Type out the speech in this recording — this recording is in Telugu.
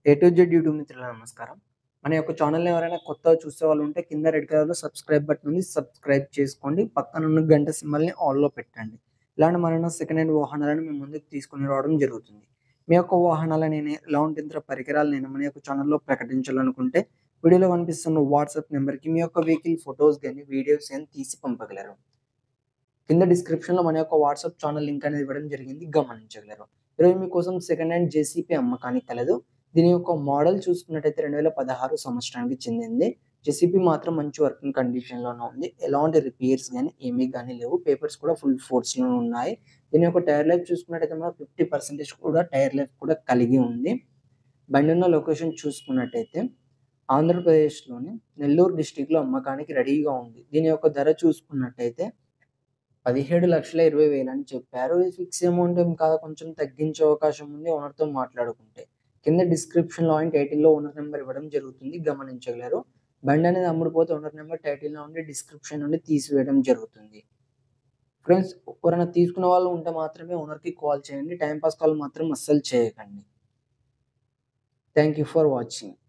ఏ టు జెడ్ యూట్యూబ్ మిత్రులకు నమస్కారం. మన యొక్క ఛానెల్‌ని ఎవరైనా కొత్తగా చూసేవాళ్ళు ఉంటే కింద రెడ్ కలర్‌లో సబ్స్క్రైబ్ బటన్ ఉంది. సబ్స్క్రైబ్ చేసుకోండి. పక్కనున్న గంట సింబల్‌ని ఆల్‌లో పెట్టండి. ఇలాంటి మరెన్నో సెకండ్ హ్యాండ్ వాహనాలను మీ ముందుకు తీసుకొని రావడం జరుగుతుంది. మీ యొక్క వాహనాలని ఎలాంటి యంత్ర పరికరాలనైనా మన యొక్క ఛానెల్‌లో ప్రకటించాలనుకుంటే వీడియోలో కనిపిస్తున్న వాట్సాప్ నంబర్‌కి మీ యొక్క వెహికల్ ఫోటోస్ గాని, వీడియోస్ గాని తీసి పంపగలరు. కింద డిస్క్రిప్షన్‌లో మన యొక్క వాట్సాప్ ఛానల్ లింక్ అనేది ఇవ్వడం జరిగింది. గమనించగలరు. ఈరోజు మీకోసం సెకండ్ హ్యాండ్ జేసీపీ అమ్మకానికి కలదు. దీని యొక్క మోడల్ చూసుకున్నట్టయితే 2016 సంవత్సరానికి చెందింది. జేసీపీ మాత్రం మంచి వర్కింగ్ కండిషన్‌లోనే ఉంది. ఎలాంటి రిపేర్స్ గాని, ఏమీ గాని లేవు. పేపర్స్ కూడా ఫుల్ ఫోర్స్‌లో ఉన్నాయి. దీని యొక్క టైర్ లైఫ్ చూసుకున్నట్టయితే మనకు 50% కూడా టైర్ లైఫ్ కూడా కలిగి ఉంది. బండి ఉన్న లొకేషన్ చూసుకున్నట్టయితే ఆంధ్రప్రదేశ్‌లోని నెల్లూరు డిస్ట్రిక్ట్‌లో అమ్మకానికి రెడీగా ఉంది. దీని యొక్క ధర చూసుకున్నట్టయితే 17,20,000 అని చెప్పారు. ఇది ఫిక్స్ అమౌంట్ ఏం కాదు. కొంచెం తగ్గించే అవకాశం ఉంది ఓనర్‌తో మాట్లాడుకుంటే. కింద డిస్క్రిప్షన్‌లో అండ్ టైటిల్‌లో ఓనర్ నంబర్ ఇవ్వడం జరుగుతుంది. గమనించగలరు. బండనేది అమ్ముడుపోతే ఓనర్ నంబర్ టైటిల్‌లో నుండి డిస్క్రిప్షన్ నుండి తీసివేయడం జరుగుతుంది. ఫ్రెండ్స్ ఎవరైనా తీసుకున్న వాళ్ళు ఉంటే మాత్రమే ఓనర్‌కి కాల్ చేయండి. టైమ్ పాస్ కాల్ మాత్రం అస్సలు చేయకండి. Thank you for watching.